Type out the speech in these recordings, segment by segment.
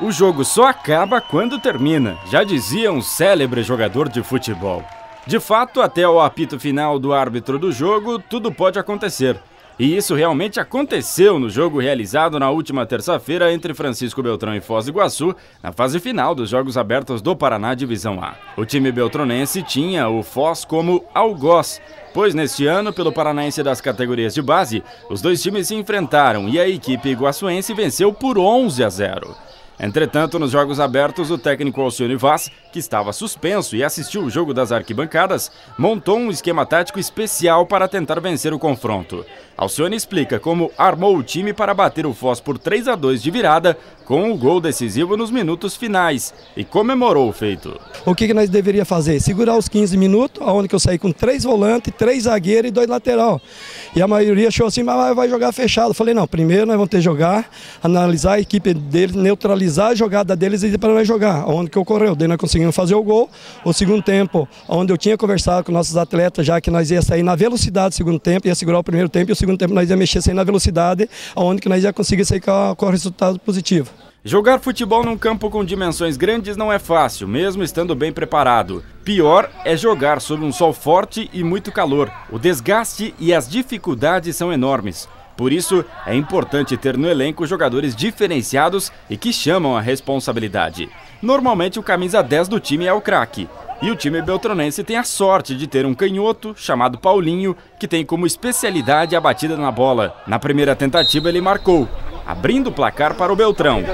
O jogo só acaba quando termina, já dizia um célebre jogador de futebol. De fato, até o apito final do árbitro do jogo, tudo pode acontecer. E isso realmente aconteceu no jogo realizado na última terça-feira entre Francisco Beltrão e Foz do Iguaçu, na fase final dos Jogos Abertos do Paraná Divisão A. O time beltronense tinha o Foz como algoz, pois neste ano, pelo Paranaense das categorias de base, os dois times se enfrentaram e a equipe iguaçuense venceu por 11-0. Entretanto, nos Jogos Abertos, o técnico Alcione Vaz, que estava suspenso e assistiu o jogo das arquibancadas, montou um esquema tático especial para tentar vencer o confronto. Alcione explica como armou o time para bater o Foz por 3-2 de virada, com o gol decisivo nos minutos finais, e comemorou o feito. O que nós deveríamos fazer? Segurar os 15 minutos, onde eu saí com 3 volantes, 3 zagueiros e 2 lateral. E a maioria achou assim, mas vai jogar fechado. Eu falei, não, primeiro nós vamos ter que jogar, analisar a equipe deles, neutralizar a jogada deles e para nós jogar. Onde que ocorreu? Daí nós conseguimos fazer o gol. O segundo tempo, onde eu tinha conversado com nossos atletas, já que nós ia sair na velocidade do segundo tempo, ia segurar o primeiro tempo, e o segundo tempo nós ia mexer, sair na velocidade, onde que nós ia conseguir sair com o resultado positivo. Jogar futebol num campo com dimensões grandes não é fácil, mesmo estando bem preparado. Pior é jogar sob um sol forte e muito calor. O desgaste e as dificuldades são enormes. Por isso, é importante ter no elenco jogadores diferenciados e que chamam a responsabilidade. Normalmente, o camisa 10 do time é o craque. E o time beltronense tem a sorte de ter um canhoto chamado Paulinho, que tem como especialidade a batida na bola. Na primeira tentativa, ele marcou, abrindo o placar para o Beltrão.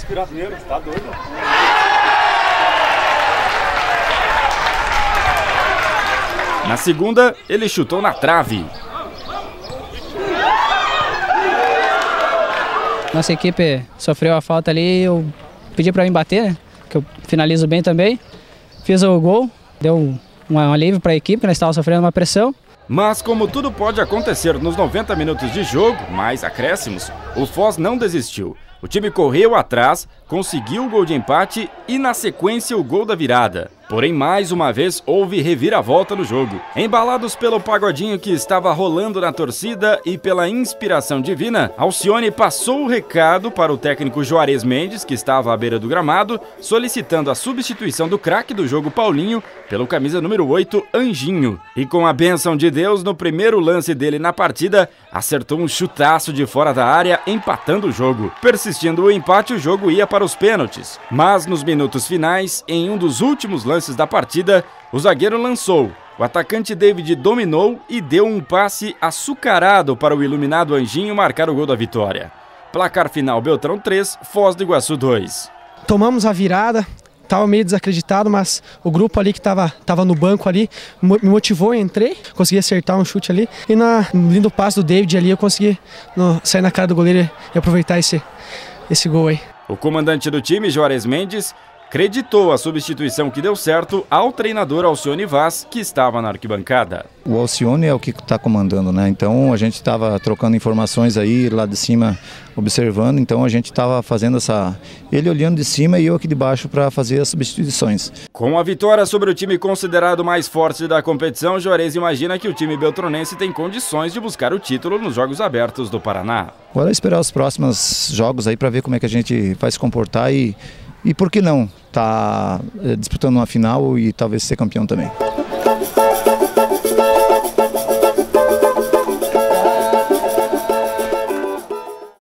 Na segunda, ele chutou na trave. Nossa equipe sofreu a falta ali, eu pedi para mim bater, né? Que eu finalizo bem também. Fiz o gol, deu um alívio para a equipe, que nós estávamos sofrendo uma pressão. Mas como tudo pode acontecer nos 90 minutos de jogo, mais acréscimos, o Foz não desistiu. O time correu atrás, conseguiu o gol de empate e na sequência o gol da virada. Porém, mais uma vez, houve reviravolta no jogo. Embalados pelo pagodinho que estava rolando na torcida e pela inspiração divina, Alcione passou o recado para o técnico Juarez Mendes, que estava à beira do gramado, solicitando a substituição do craque do jogo Paulinho pelo camisa número 8, Anjinho. E com a bênção de Deus, no primeiro lance dele na partida, acertou um chutaço de fora da área, empatando o jogo. Persistindo o empate, o jogo ia para os pênaltis. Mas nos minutos finais, em um dos últimos lances da partida, o zagueiro lançou. O atacante David dominou e deu um passe açucarado para o iluminado Anjinho marcar o gol da vitória. Placar final: Beltrão 3, Foz do Iguaçu 2. Tomamos a virada, estava meio desacreditado, mas o grupo ali que estava no banco ali me motivou, eu entrei, consegui acertar um chute ali e no lindo passe do David ali eu consegui sair na cara do goleiro e aproveitar esse gol aí. O comandante do time, Juarez Mendes, creditou a substituição que deu certo ao treinador Alcione Vaz, que estava na arquibancada. O Alcione é o que está comandando, né? Então a gente estava trocando informações aí lá de cima, observando, então a gente estava fazendo ele olhando de cima e eu aqui de baixo para fazer as substituições. Com a vitória sobre o time considerado mais forte da competição, Juarez imagina que o time beltronense tem condições de buscar o título nos Jogos Abertos do Paraná. Agora é esperar os próximos jogos aí para ver como é que a gente vai se comportar e por que não tá disputando uma final e talvez ser campeão também.